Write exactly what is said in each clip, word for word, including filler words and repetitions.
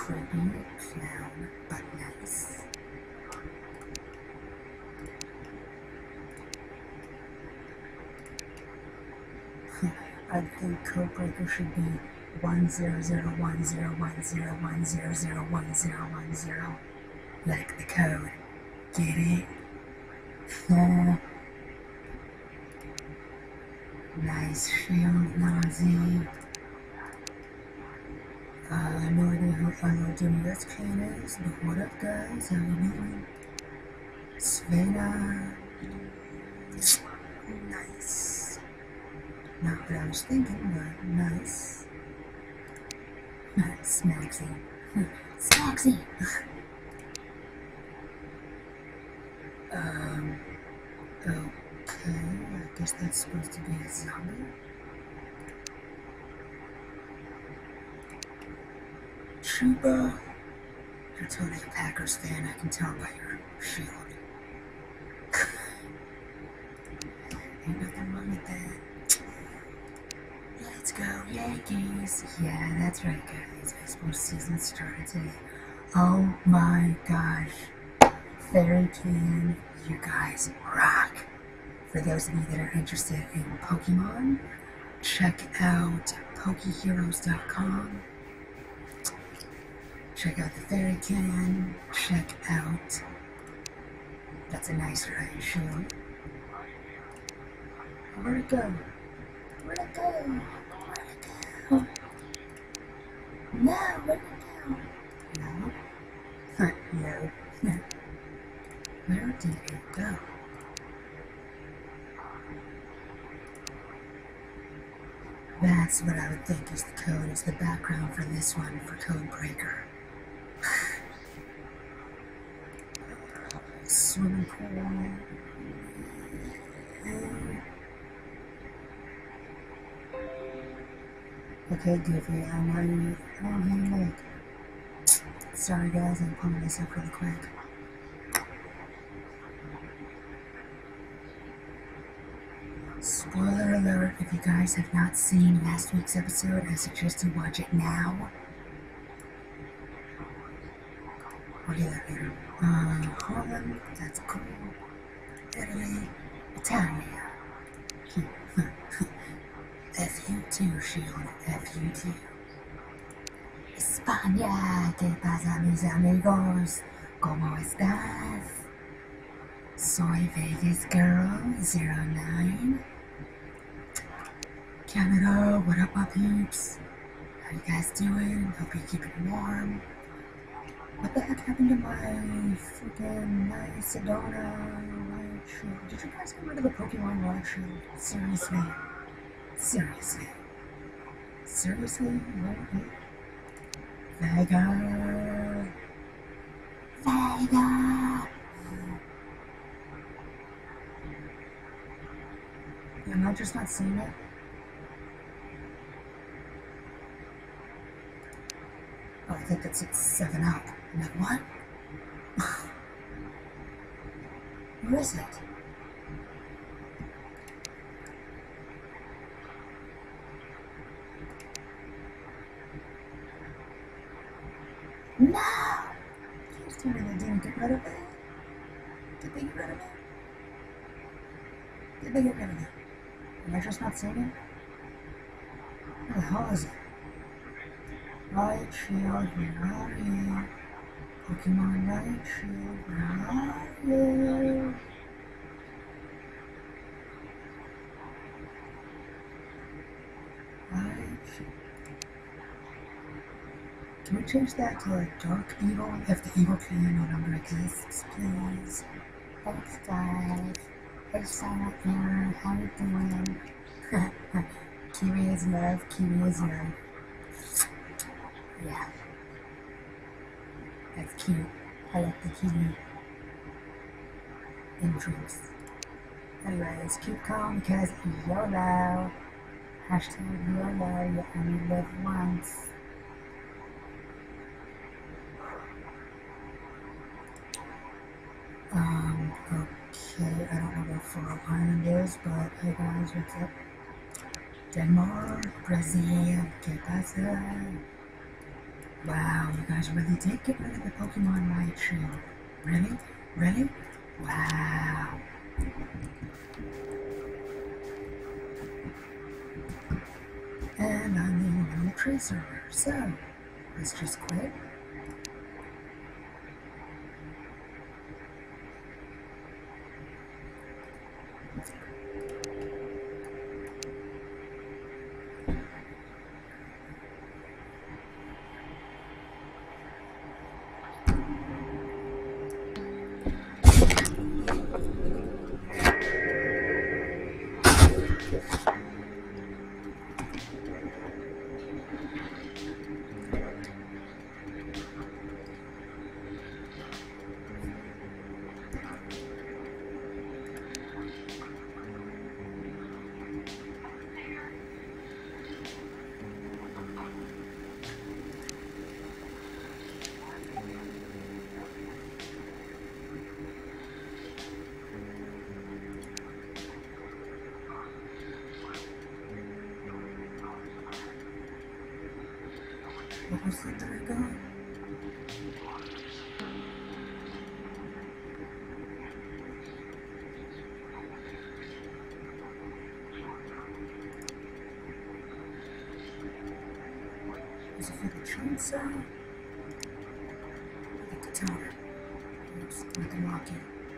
creepy clown, but nice. I think Codebreaker should be one zero zero one zero one zero one zero zero one zero one zero. Like the code. Get it? Yeah. Nice shield, Nazi. Uh, no idea who uh, Jimmy S K is, but what up, guys? How you doing? Svena. Nice. Not what I was thinking, but nice. Smacksy. Smacksy! um, okay, I guess that's supposed to be a zombie. Chuba. You're totally a Packers fan, I can tell by your shield. Ain't nothing wrong with that. Let's go, Yankees! Yeah, that's right, guys. Baseball season started today. Oh my gosh. Fairy Can, you guys rock. For those of you that are interested in Pokemon, check out Pokeheroes dot com. Check out the Fairy Can. Check out. That's a nice right shield. Where'd it go? Where'd it go? Where'd it go? No, where'd it go? No. Huh, no. No. Where did it go? That's what I would think is the code, is the background for this one, for Codebreaker. Swimming pool. Okay, Goofy, I know you. Oh, hey, look. Sorry, guys, I'm pulling this up really quick. Spoiler alert, if you guys have not seen last week's episode, I suggest you watch it now. I'll do that later. Uh, Holland, that's cool. Italy, Italia. F U two, shield, F U two. España, ¿qué pasa, mis amigos? ¿Cómo estás? Soy Vegas Girl zero nine. Canada, what up, my peeps? How you guys doing? Hope you're keeping warm. What the heck happened to my freaking nice Sedona Riot Shield? Did you guys get rid of the Pokemon Riot Shield? Seriously? Seriously? Seriously? What? Vega! Vega! Am I just not seeing it? Oh, I think that's seven up. I'm like, what? Where is it? No! Please tell me they didn't get rid of it. Did they get rid of it? Did they get rid of it? Am I just not seeing it? Where the hell is it? Riot Shield, where are you? Pokemon Riot Shield, where are you? Riot Shield. Can we change that to like Dark Evil if the Evil Can no longer exists, please? Thanks, guys. Hey, Silent Mirror, how you doing? Kiwi is love, Kiwi is love. Yeah. That's cute. I like the Kiwi entrance. Anyways, keep calm because YOLO. Hashtag YOLO, you only live once. Um, okay, I don't know where Far Island is, but hey guys, what's up? Denmark, Brazil, que pasa? Wow, you guys really did get rid of the Pokemon Raichu. Really? Really? Wow. And I'm the normal tracer, so let's just quit. What was it that I got? Was it for the chainsaw? The guitar. Oops, or the locket.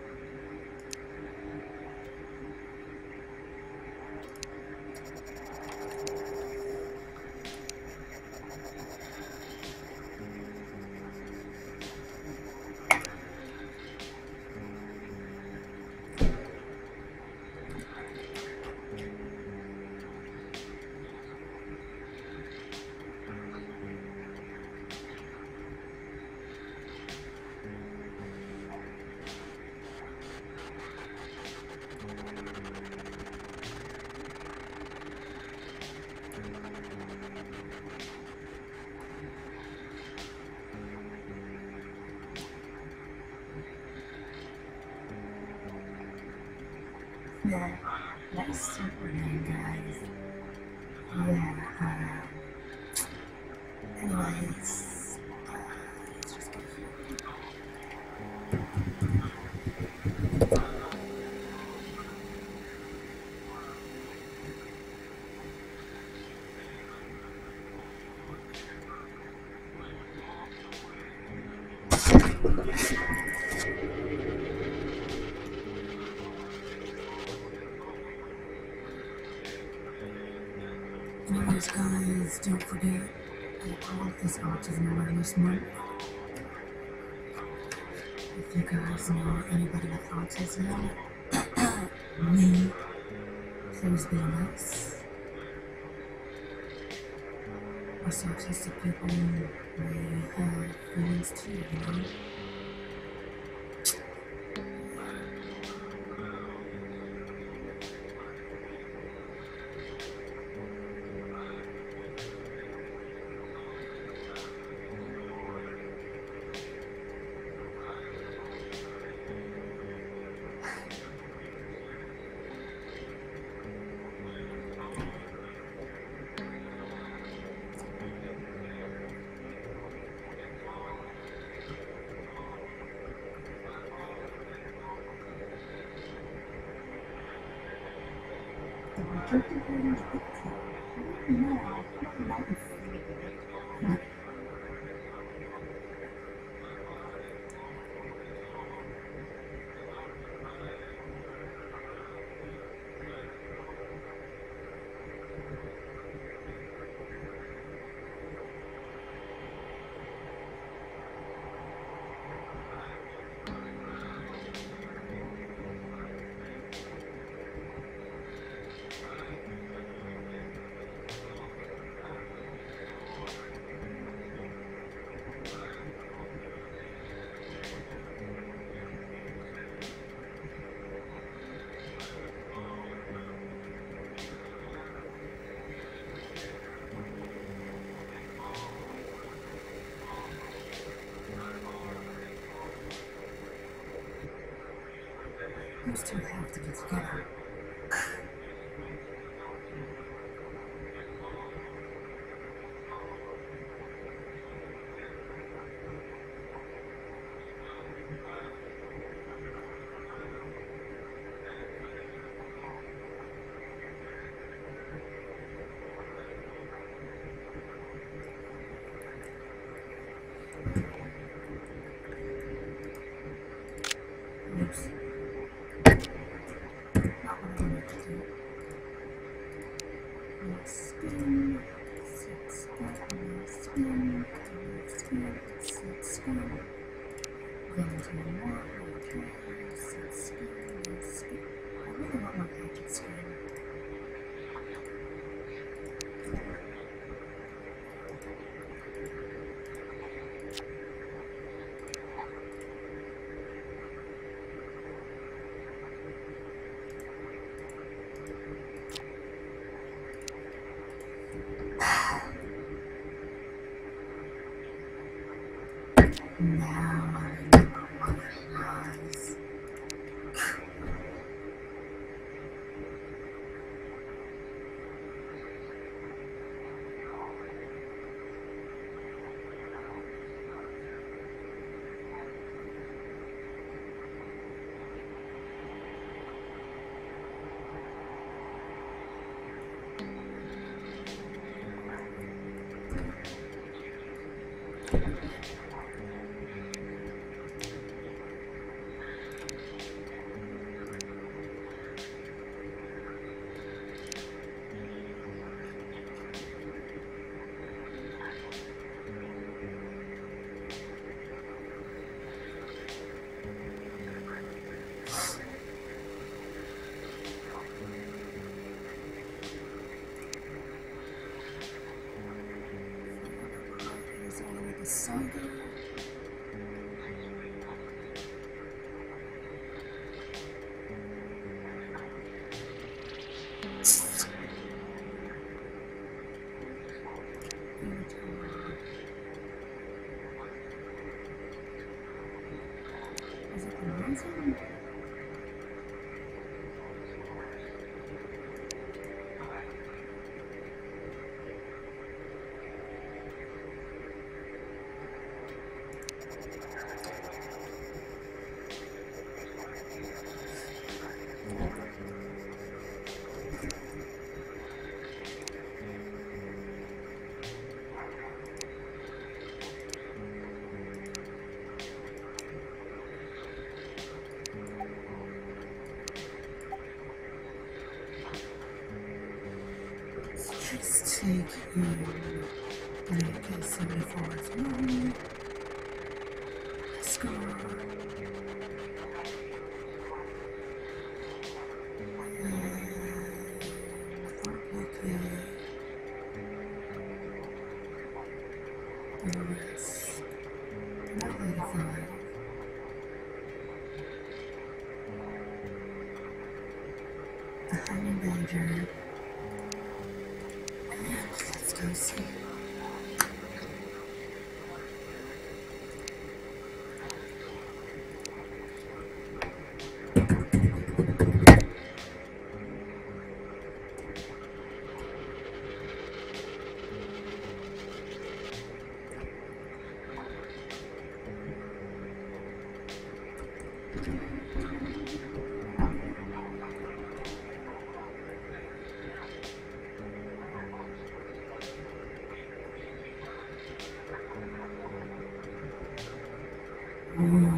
Yeah, that's Superman, guys. Yeah, uh, anyways, uh, let's just go here. Anyways, guys, don't forget, April is Autism Awareness Month. If you guys know anybody with autism, me, please be nice. Us autistic people may have feelings too, you know? The rejected leaders picture. No, not with those two have to get together. into more case and skin and skin. I really want more magic skin. Now I remember what it was. Saga. Is it the mountain? Just take in the A K seventy-four's movie, scar, and the rest. Not eighty-five. The honey badger. Let's go see. Mm.